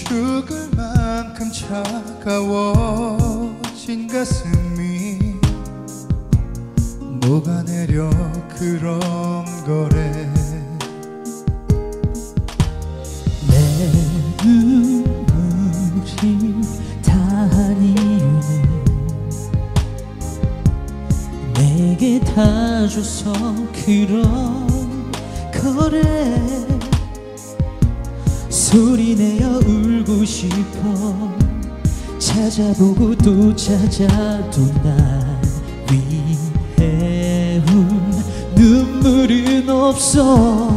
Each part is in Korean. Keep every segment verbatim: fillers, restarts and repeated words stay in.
죽을 만큼 차가워진 가슴이 녹아내려 그런 거래. 내 눈물이 다한 이유는 내게 다 줘서 그런 거래. 소리내어 울고 싶어 찾아보고 또 찾아도 날 위해 운 눈물은 없어.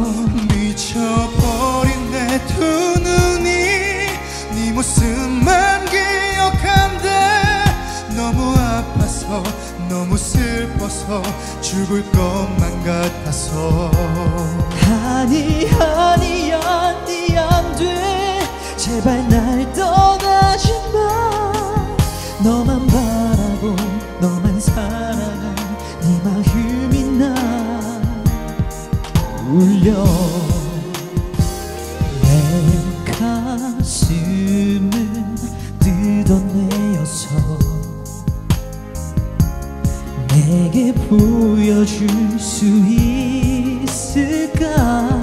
미쳐버린 내 두 눈이 네 모습만 기억한대. 너무 아파서 너무 슬퍼서 죽을 것만 같아서. 아니 아니 아니 안돼 제발 날 떠나지 마. 너만 바라고 너만 사랑한 네 마음이 나 울려. 내 가슴을 뜯어내어서 내게 보여줄 수 있을까.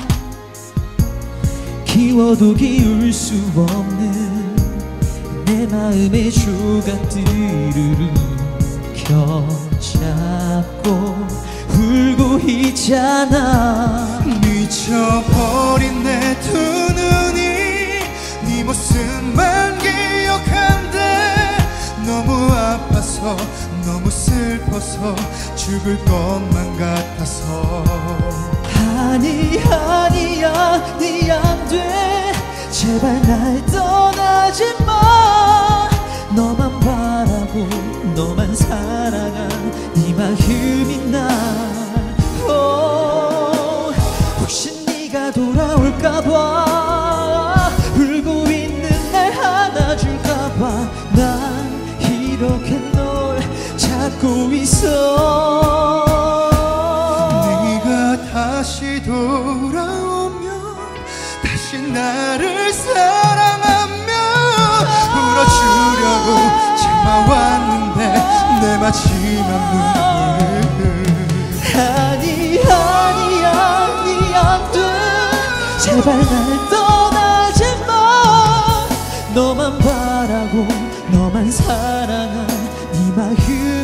키워도 키울 수 없는 내 마음의 조각들을 켜잡고 울고 있잖아. 미쳐버린 내 두 눈이 네 모습만 기억한대. 너무 아파서 너무 슬퍼서 죽을 것만 같아서. 아니 아니 아니 안돼 제발 날 떠나지 마. 너만 바라고 너만 사랑한 네 마음이 나. 오, 혹시 네가 돌아올까봐 울고 있는 날 안아줄까봐 난 이렇게 널 찾고 있어. 다시 돌아오면 다시 나를 사랑하며 울어주려고 참아왔는데 내 마지막 눈물. 아니 아니 아니 안돼 제발 날 떠나지 마. 너만 바라고 너만 사랑한 네 마음